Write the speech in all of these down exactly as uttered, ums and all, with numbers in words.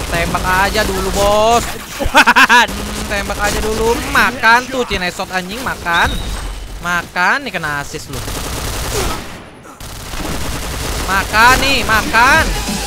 Tembak aja dulu, bos. Tembak aja dulu. Makan tuh cinesot anjing, makan. Makan nih, kena asis lu. Makan nih, makan.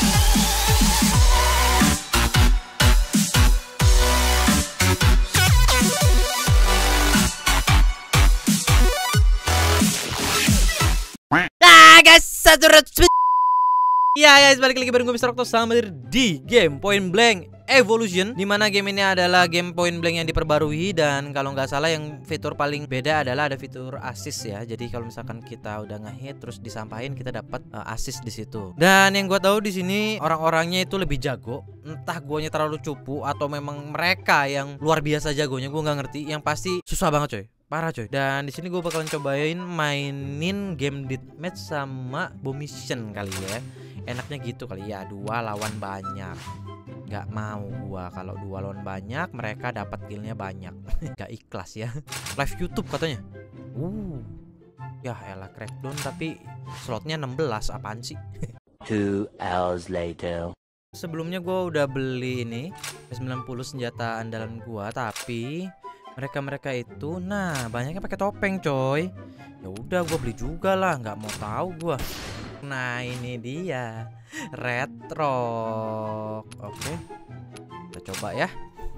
Ah, guys, satu ratus. Ya guys, balik lagi bareng gue mister Okto sama di game Point Blank Evolution, dimana game ini adalah game Point Blank yang diperbarui. Dan kalau nggak salah yang fitur paling beda adalah ada fitur assist ya. Jadi kalau misalkan kita udah ngehit terus disampahin, kita dapat uh, assist di situ. Dan yang gue tahu di sini orang-orangnya itu lebih jago. Entah guanya terlalu cupu atau memang mereka yang luar biasa jagonya, gue nggak ngerti. Yang pasti susah banget coy, parah coy. Dan di sini gue bakalan cobain mainin game deathmatch sama Bomission kali ya. Enaknya gitu kali ya, dua lawan banyak. Gak mau gua kalau dua lawan banyak, mereka dapat killnya banyak. Gak ikhlas ya. Live YouTube katanya. Uh, ya elah crackdown tapi slotnya enam belas, apaan sih? Two hours later. Sebelumnya gua udah beli ini sembilan puluh senjata andalan gua, tapi mereka-mereka itu, nah banyaknya pakai topeng coy. Ya udah gua beli juga lah, nggak mau tahu gua. Nah ini dia retro. Oke, kita coba ya.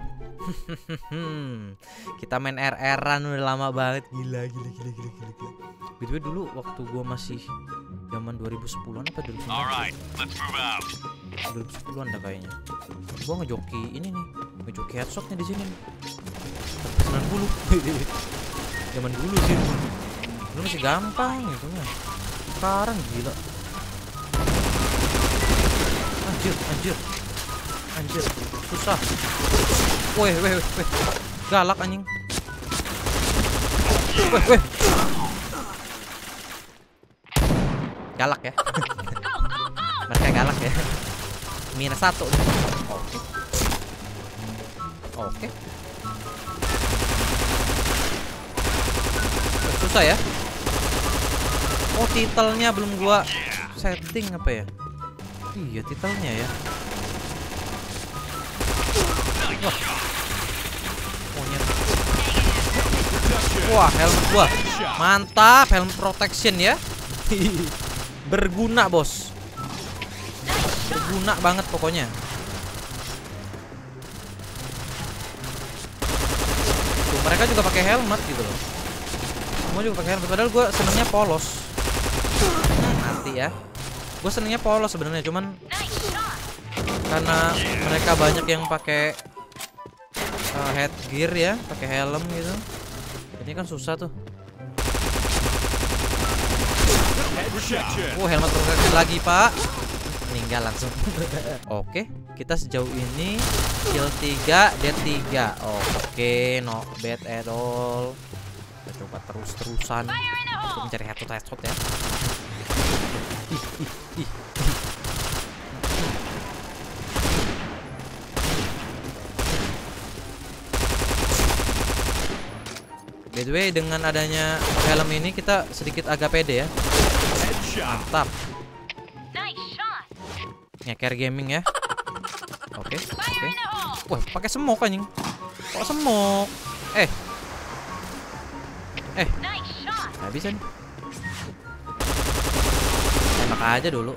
Kita main R R-an udah lama banget. Gila gila gila gila gila, gila. B T W dulu waktu gua masih zaman dua ribu sepuluhan apa dua ribu sembilan? Alright, let's move out. dua ribu sepuluhan dah kayaknya. Gua ngejoki ini nih, ngejoki headshotnya di sini. sembilan puluh. Zaman dulu sih. Dulu masih gampang gitu ya. Sekarang gila. Anjir, anjir. Anjir, susah. Weh, weh, weh. Galak anjing. Weh, weh. Galak ya. Mereka galak ya. Minus satu. Oke. Oke. Susah ya. Oh, titelnya belum gua setting apa ya? Iya, titelnya ya. Wah. Monyet. Wah, helmet gua. Mantap, helm protection ya. Berguna, bos. Berguna banget pokoknya. Tuh, mereka juga pakai helmet gitu loh. Semua juga pakai helmet, padahal gua senengnya polos. Mati ya. Gue senengnya polos sebenarnya, cuman karena mereka banyak yang pakai uh, headgear ya, pakai helm gitu. Ini kan susah tuh. Oh, helmet protection lagi, Pak. Meninggal langsung. Oke, kita sejauh ini kill tiga, death tiga. Oke, not bad at all. Kita coba terus-terusan untuk mencari headshot headshot ya. Ih, ih, ih. By the way, dengan adanya helm ini kita sedikit agak pede ya. Mantap. Ngeker gaming ya. Oke, oke. Wah, pakai smoke anjing. Kok smoke? Eh. Eh. Nggak bisa nih. Tembak aja dulu.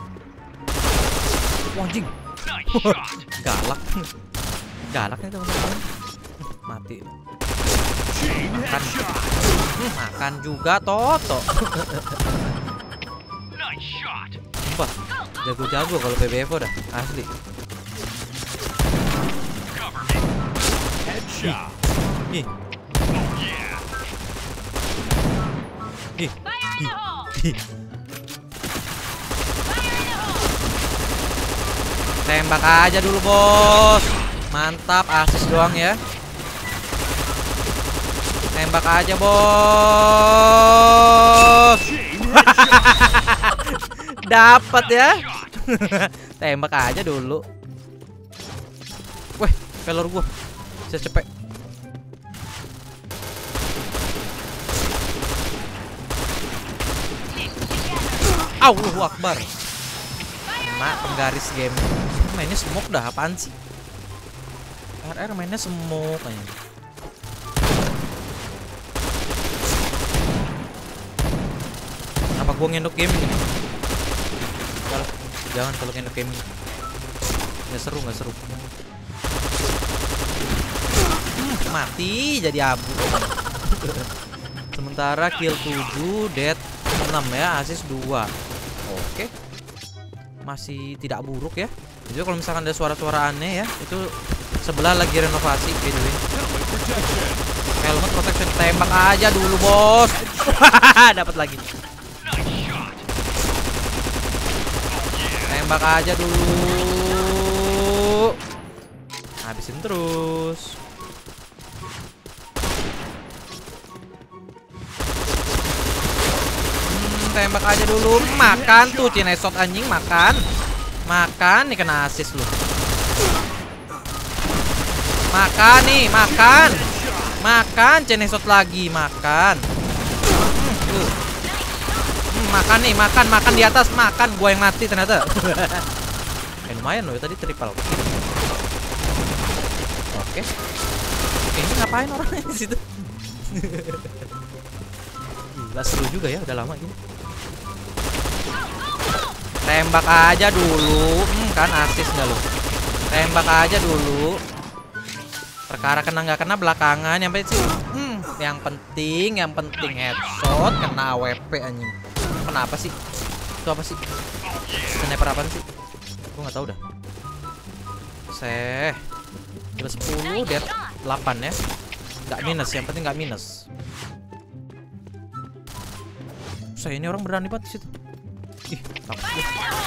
Wah, anjing. Galak. Galak nih teman-teman. Mati. Makan. Hmm, makan juga Toto. Sumpah, jago-jago kalau P B F O dah, asli. Ih. Ih. Ih. Ih. Tembak aja dulu, bos. Mantap, asis doang ya. Tembak aja, bos. Dapat ya. Tembak aja dulu. Weh, pelor gua. Bisa cepet. Allahu Akbar. Kena penggaris game. Mainnya smoke dah, apaan sih? R R mainnya smoke kayaknya. Apa gua ngendok game ini? Kalau jangan kalau ngendok game ini. Nggak seru, nggak seru. Hmm, mati jadi abu. Sementara kill tujuh, death enam ya, assist dua. Oke. Masih tidak buruk ya. Jadi kalau misalkan ada suara-suara aneh ya, itu sebelah lagi renovasi gitu ya. Helmet protection, tembak aja dulu, Bos. Dapat lagi. Tembak aja dulu. Habisin terus. Tembak aja dulu. Makan tuh cinesot anjing, makan. Makan nih, kena assist lu. Makan nih, makan. Makan cinesot lagi, makan. Hmm, tuh. Hmm, makan nih, makan, makan di atas, makan. Gua yang mati ternyata. Eh, lumayan loh tadi triple. Oke. Ini ngapain orangnya di situ? Gila, seru juga ya, udah lama gini. Tembak aja dulu. Hmm, kan assist nggak lo? Tembak aja dulu. Perkara kena nggak kena belakangan. Yang penting, hmm, yang penting, yang penting headshot kena A W P anjing. Kenapa sih? Itu apa sih? Sniper apaan sih? Gue nggak tahu dah. Seh. Kill sepuluh, death delapan ya. Nggak minus, yang penting nggak minus. Saya ini orang berani banget di situ. Ih, takut gue.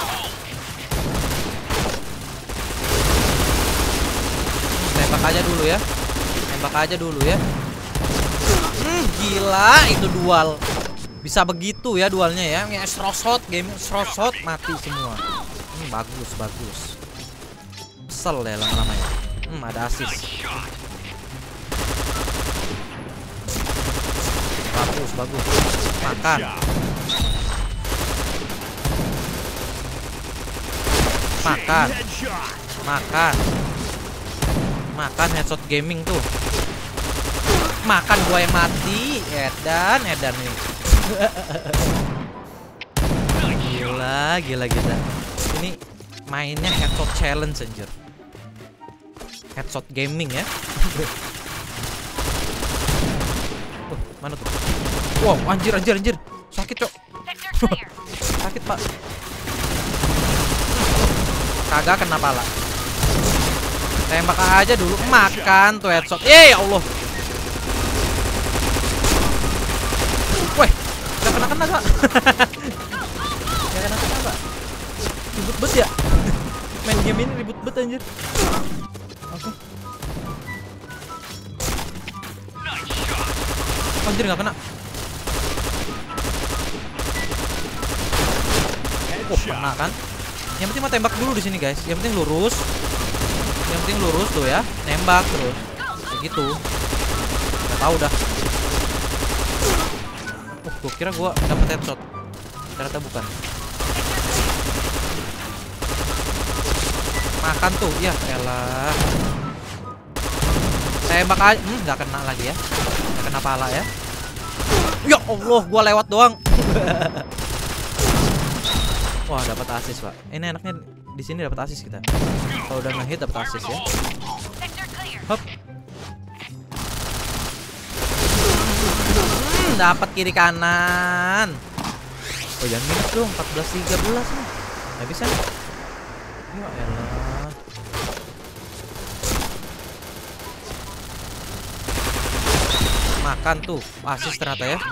Tembak aja dulu ya. Tembak aja dulu ya. Hmm, gila itu dual. Bisa begitu ya dualnya ya. Ya shot game shot mati semua. Hmm, bagus, bagus. Kesel ya lama-lama ya. Hmm, ada assist. Bagus, bagus. Makan. Makan. Makan. Makan headshot gaming tuh. Makan gua yang mati. Edan, edan nih. Gila, gila, gila. Ini mainnya headshot challenge anjir. Headshot gaming ya. Oh, mana tuh? Wow, anjir, anjir, anjir. Sakit, Cok. Sakit, Pak. Kagak kena pala. Tembak aja dulu. Makan tuh headshot. Eh, ya Allah. Weh, gak kena-kena, Kak. Gak kena-kena, Pak. Ribut bet ya. Main game ini ribut bet anjir. Oke. Anjir, gak kena. Oh, kena kan? Yang penting mau tembak dulu di sini, guys. Yang penting lurus. Yang penting lurus tuh ya. Nembak terus. Kayak gitu. Gak tahu dah. Oh, gua kira gua dapet headshot. Ternyata bukan. Makan tuh. Ya elah. Tembak aja. Hmm, gak kena lagi ya. Gak kena pala ya. Ya Allah, gua lewat doang. Wah, dapat assist, Pak. Ini enaknya di sini dapat assist kita. Kalau udah ngehit dapat assist ya. Hop. Hmm, dapat kiri kanan. Oh, jangan minus dong, empat belas tiga belas nih. Enggak bisa nih. Ya elah. Makan tuh, assist ternyata ya.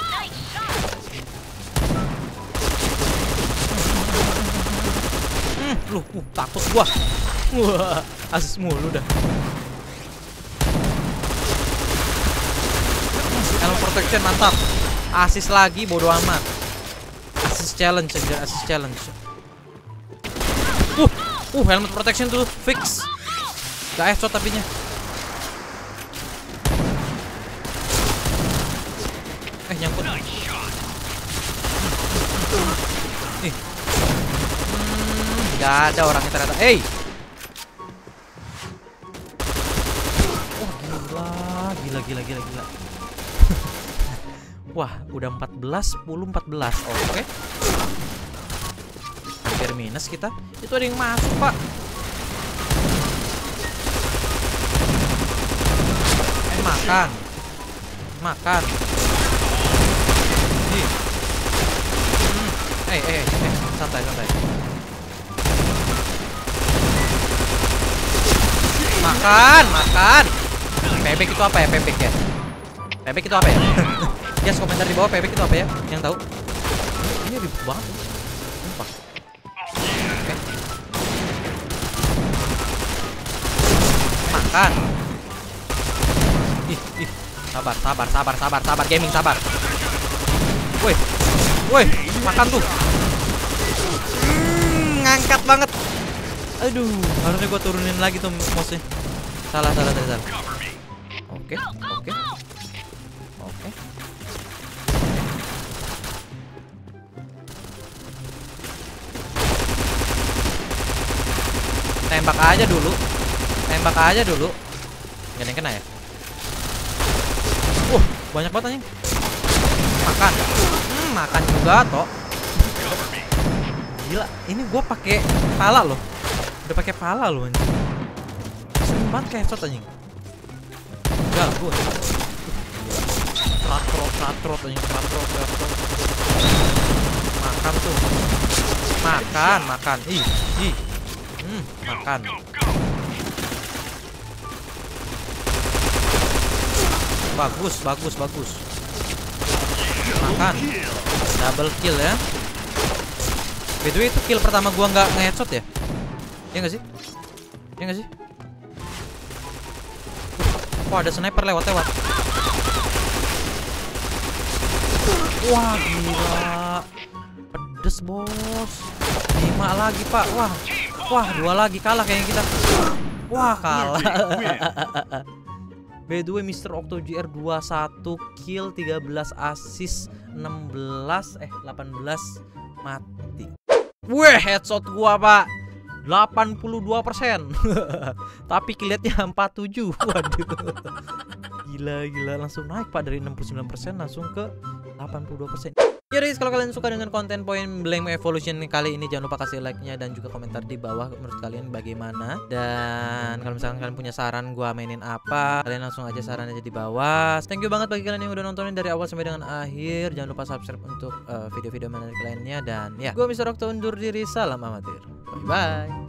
Lu, uh, takut gua. Wah, assist mulu dah. Helm protection mantap. Assist lagi, bodo amat. Assist challenge aja, assist challenge. Uh, uh, helmet protection tuh fix. Gak headshot tapinya. Eh, nyangkut. Nih. Gak ada orangnya ternyata. Hey. Wah, gila, gila, gila, gila, gila. Wah, udah empat belas, sepuluh, empat belas. Oke. Hampir minus kita. Itu ada yang masuk, Pak. Eh, makan. Makan. Nih. Hmm. Eh, eh, eh, santai, santai. Makan, makan. Bebek itu apa ya? Bebek ya? Bebek itu apa ya? Yes, komentar di bawah bebek itu apa ya? Yang tahu? Ini ribet banget. Sumpah. Oke. Makan. Ih, ih. Sabar, sabar, sabar, sabar, sabar. Gaming, sabar. Woi. Woi, makan tuh. Hmm, ngangkat banget. Aduh, harusnya gua turunin lagi tuh mouse-nya. Salah, salah, salah, salah. Oke, oke. Oke. Tembak aja dulu. Tembak aja dulu. Gak ada yang kena ya? Wah, banyak banget anjing. Makan. Hmm, makan juga toh. Gila, ini gua pakai pala loh. Udah pakai pala loh anjing. Sering banget kayak headshot anjing. Enggak, gua. Ratrot, ratrot anjing, ratrot, ratrot. Makan tuh. Makan, makan. Ih, ih. Hmm, makan. Bagus, bagus, bagus. Makan. Double kill ya. By the way, itu kill pertama gua nggak nge-headshot ya? Ya nggak sih? Ya nggak sih? Wah, ada sniper lewat-lewat. Wah, gila. Pedes, bos. lima lagi, Pak. Wah. Wah, dua lagi kalah kayaknya kita. Wah, kalah. By the way, Mister Octo J R dua puluh satu kill, tiga belas assist, enam belas eh delapan belas mati. Weh, headshot gua, Pak. delapan puluh dua persen. Tapi killnya empat puluh tujuh. Waduh. Gila, gila, langsung naik, Pak, dari enam puluh sembilan persen langsung ke delapan puluh dua persen. Ya guys, kalau kalian suka dengan konten Point Blank Evolution kali ini, jangan lupa kasih like-nya dan juga komentar di bawah menurut kalian bagaimana. Dan kalau misalkan kalian punya saran gua mainin apa, kalian langsung aja saran aja di bawah. Thank you banget bagi kalian yang udah nontonin dari awal sampai dengan akhir. Jangan lupa subscribe untuk video-video uh, menarik lainnya. Dan ya, gua Mister Octo undur diri, salam amatir. Bye bye.